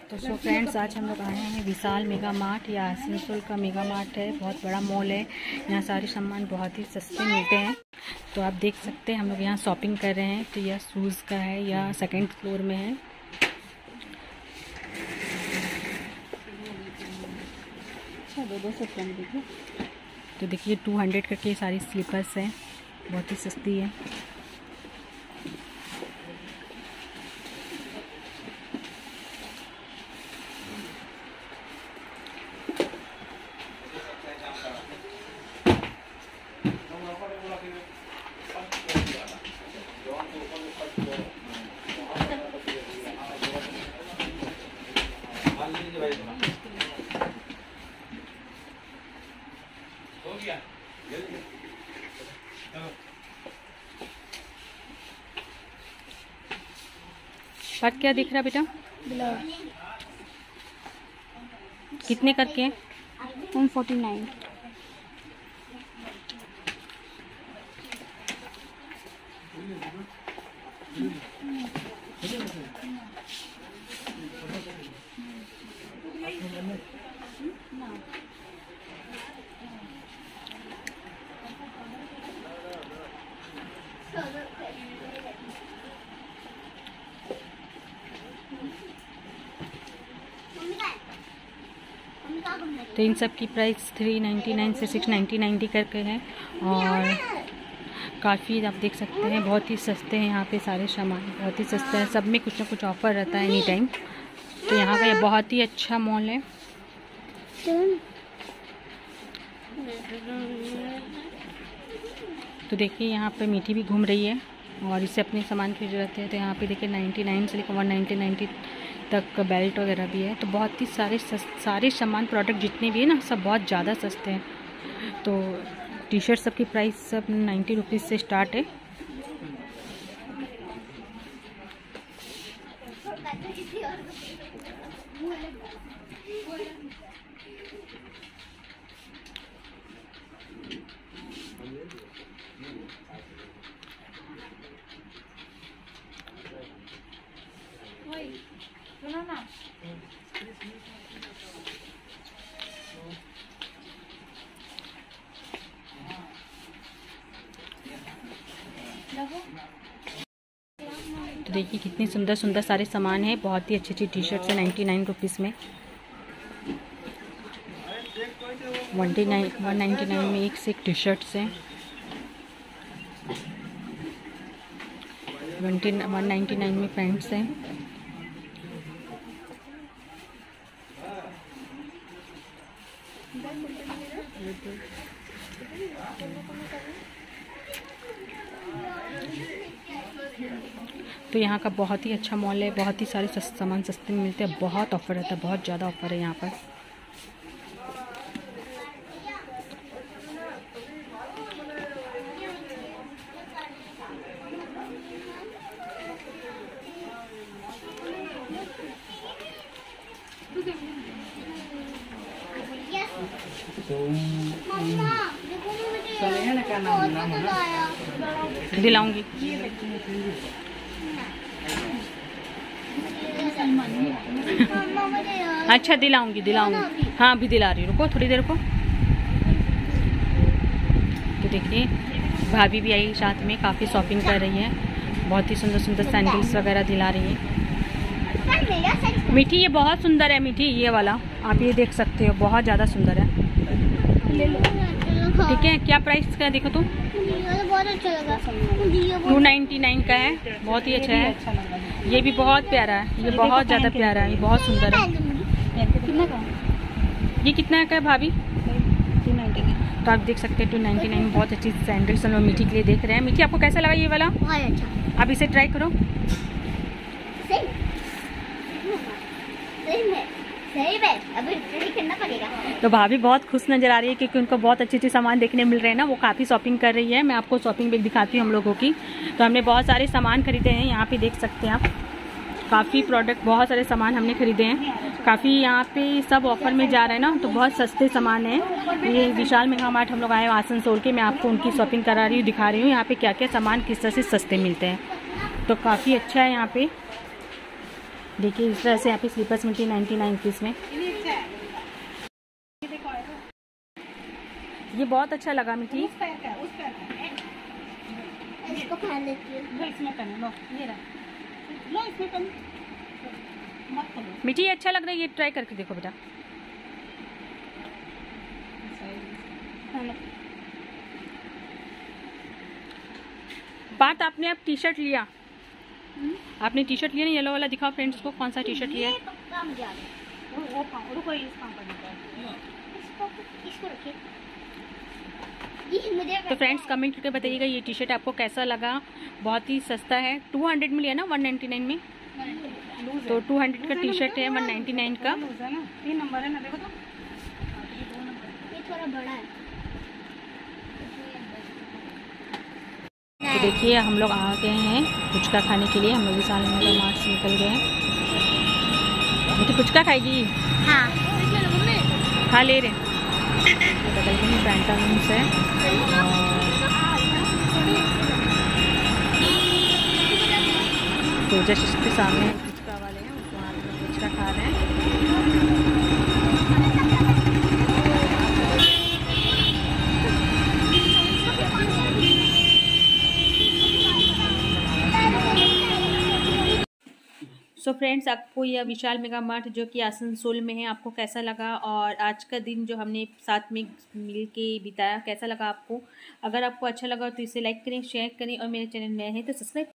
तो so friends, आज हम लोग आए हैं विशाल मेगा मार्ट या आसनसोल का मेगा मार्ट है। बहुत बड़ा मॉल है। यहाँ सारे सामान बहुत ही सस्ते मिलते हैं। तो आप देख सकते हैं हम लोग यहाँ शॉपिंग कर रहे हैं। तो यह शूज़ का है, यह सेकंड फ्लोर में है। तो देखिए 200 करके सारी स्लीपर्स हैं, बहुत ही सस्ती है। बात क्या दिख रहा बेटा? कितने करके? 149। तो इन सब की प्राइस 399 से 699 करके है। और काफ़ी आप देख सकते हैं बहुत ही सस्ते हैं यहाँ पे सारे सामान, बहुत ही सस्ते हैं। सब में कुछ ना कुछ ऑफर रहता है एनी टाइम। तो यहाँ का ये बहुत ही अच्छा मॉल है। तो देखिए यहाँ पे मीठी भी घूम रही है और इससे अपने सामान की ज़रूरत है। तो यहाँ पे देखिए 99 से लेकर 190 तक बेल्ट वगैरह भी है। तो बहुत ही सारे सामान प्रोडक्ट जितने भी है ना, सब बहुत ज़्यादा सस्ते हैं। तो टी शर्ट सब की प्राइस सब 90 रुपीज़ से स्टार्ट है। तो देखिए कितनी सुंदर सुंदर सारे सामान है। बहुत ही अच्छी अच्छी टी शर्ट्स है 99 रुपीज़ में। 199 में एक से एक टी शर्ट्स हैं। 199 में पैंट्स हैं। तो यहाँ का बहुत ही अच्छा मॉल है। बहुत ही सारे सामान सस्ते में मिलते हैं। बहुत ऑफर रहता है, बहुत ज़्यादा ऑफर है यहाँ पर। दिलाऊंगी। अच्छा दिलाऊंगी। हाँ अभी दिला रही हूँ, रुको थोड़ी देर को। तो देखिए भाभी भी आई साथ में, काफ़ी शॉपिंग कर रही है। बहुत ही सुंदर सुंदर सैंडल्स वगैरह दिला रही है। मीठी ये बहुत सुंदर है। मीठी ये वाला आप ये देख सकते हो, बहुत ज़्यादा सुंदर है। ठीक है, क्या प्राइस का देखो तो? बहुत अच्छा लगा। 299 का है, बहुत ही अच्छा है। ये भी बहुत प्यारा है, ये बहुत ज़्यादा प्यारा है, ये बहुत सुंदर है। कितना का? ये कितना का है भाभी? 290 का। तो आप देख सकते हैं 299 में बहुत अच्छी सैंडल्स हम लोग मीठी के लिए देख रहे हैं। मीठी आपको कैसा लगा ये वाला? बहुत अच्छा। आप इसे ट्राई करो। सही में अभी ट्राई करना पड़ेगा। तो भाभी बहुत खुश नज़र आ रही है क्योंकि उनको बहुत अच्छे अच्छे सामान देखने मिल रहे हैं ना। वो काफ़ी शॉपिंग कर रही है। मैं आपको शॉपिंग बैग दिखाती हूँ हम लोगों की। तो हमने बहुत सारे सामान खरीदे हैं। यहाँ पे देख सकते हैं आप, काफ़ी प्रोडक्ट, बहुत सारे सामान हमने खरीदे हैं। काफ़ी यहाँ पे सब ऑफर में जा रहे हैं ना, तो बहुत सस्ते सामान हैं। ये विशाल मेगा मार्ट हम लोग आए आसनसोल के। मैं आपको उनकी शॉपिंग करा रही हूँ, दिखा रही हूँ यहाँ पे क्या क्या सामान किस तरह से सस्ते मिलते हैं। तो काफ़ी अच्छा है यहाँ पे। देखिए इस तरह से यहाँ पे स्लीपर्स मिलती है 99 रुपीज़ में। ये बहुत अच्छा लगा मिठी। इसको पहन लेती हूँ। इसमें पहनो, लो ये रहा, लो इसमें पहनो, मत खोलो। मिठी ये अच्छा लग रहा है, ये ट्राई करके देखो बेटा। बात आपने अब टी शर्ट लिया, आपने टी शर्ट लिया ना येलो वाला, दिखाओ फ्रेंड्स को कौन सा टी शर्ट लिया है। रुको इस काम पर इसको रखिए। ये मुझे तो फ्रेंड्स कमेंट करके बताइएगा ये टी शर्ट आपको कैसा लगा। बहुत ही सस्ता है, 200 में लिया ना, 199 में। तो 200 का टी शर्ट है 199 का। 3 नंबर है ना, देखो तो ये थोड़ा बड़ा है। तो देखिए हम लोग आ गए हैं पुचका खाने के लिए। हम लोग विशाल मेगा मार्ट से निकल गए हैं। बेटी पुचका खाएगी? हाँ। खा ले रहे। तो बगल में ही पैंटालून्स है। तो जस्ट इसके सामने पुचका वाले हैं, वहाँ पे पुचका खा रहे हैं। सो फ्रेंड्स आपको यह विशाल मेगा मार्ट जो कि आसनसोल में है आपको कैसा लगा, और आज का दिन जो हमने साथ में मिल के बिताया कैसा लगा आपको। अगर आपको अच्छा लगा तो इसे लाइक करें, शेयर करें, और मेरे चैनल में है तो सब्सक्राइब